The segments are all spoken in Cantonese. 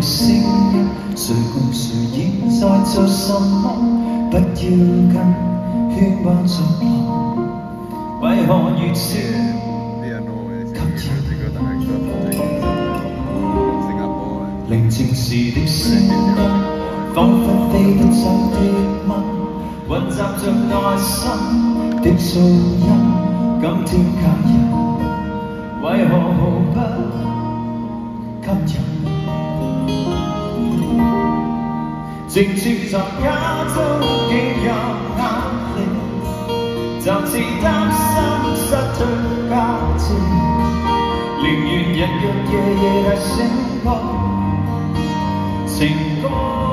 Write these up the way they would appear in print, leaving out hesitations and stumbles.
聲音，誰共誰已在做什麼？不要跟喧嘩作樂，為何如此吸引？寧靜時的聲音，彷彿飛不走的蚊，混雜着內心的噪音。今天假日，為何毫不吸引？靜處在家中竟有壓力，就似擔心失去價值，寧願日日夜夜大聲歌情歌，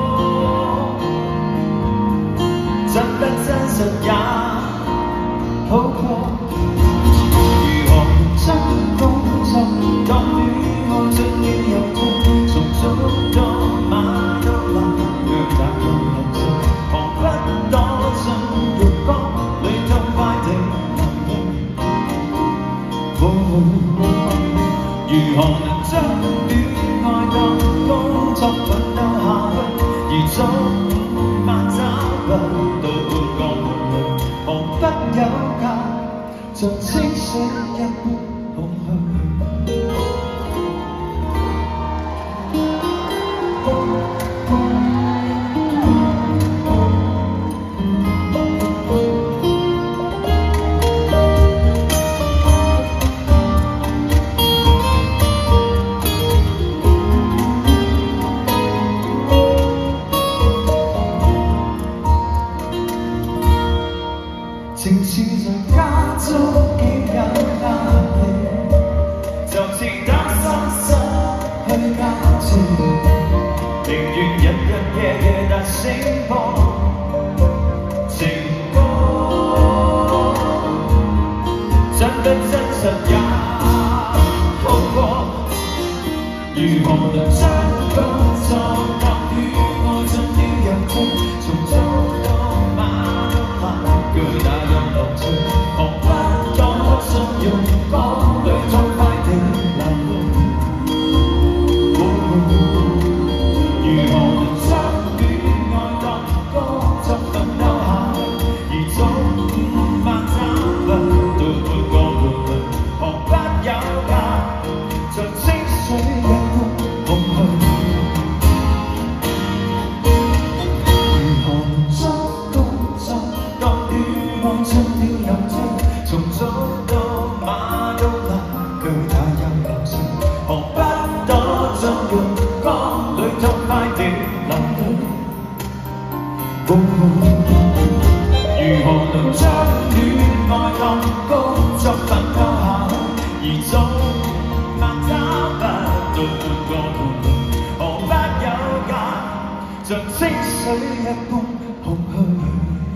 真不真實也好過。如何認真工作，當戀愛進了遊戲，從早到晚都冷，腳踏到人情，彷彿躲進浴缸裏痛快地流淚。如何能將戀愛當工作奮鬥下去，而早午晚找不到半個門路，毫不有價，像清水一般空虛。靜處在家中竟有壓力，就似擔心失去價值，寧願日日夜夜大聲播情歌，真不真實也好過。如何能將工作當戀愛進了遊戲，從早到晚都盼巨大何不躲進浴缸裏痛快地流淚？如何能將戀愛當工作奮鬥下去，而早午晚找不到半個門路，毫不有價，像清水一般空虛。如何能將工作當戀愛進了遊戲，從早到晚都冷，巨大又流情，何不躲進浴缸裏痛快地流淚？如何能將戀愛當工作奮鬥下去，而早晚找不到半個門路，毫不有價，像清水一般空虛。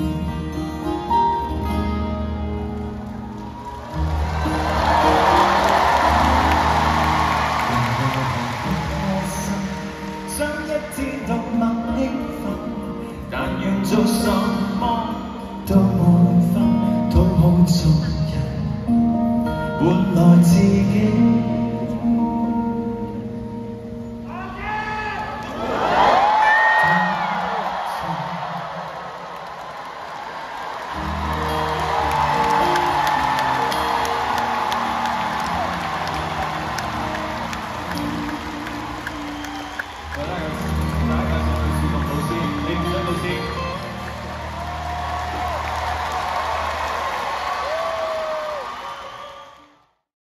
想一天到晚興奮，但願做什麼都愛分，討好眾人，換來自己。